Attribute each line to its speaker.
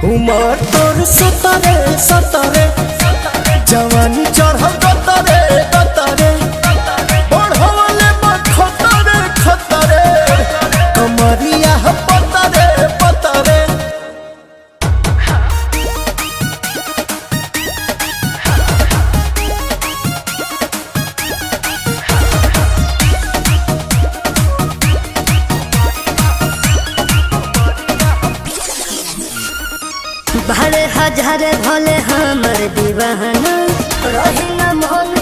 Speaker 1: उमर तोर सतरे सतरे जवानी चढ़ल गतरे गतरे बढ़वले खतरे खतरे कमरिया पतरे पतरे।
Speaker 2: भले हजार भले हमर दीवाना रही न मन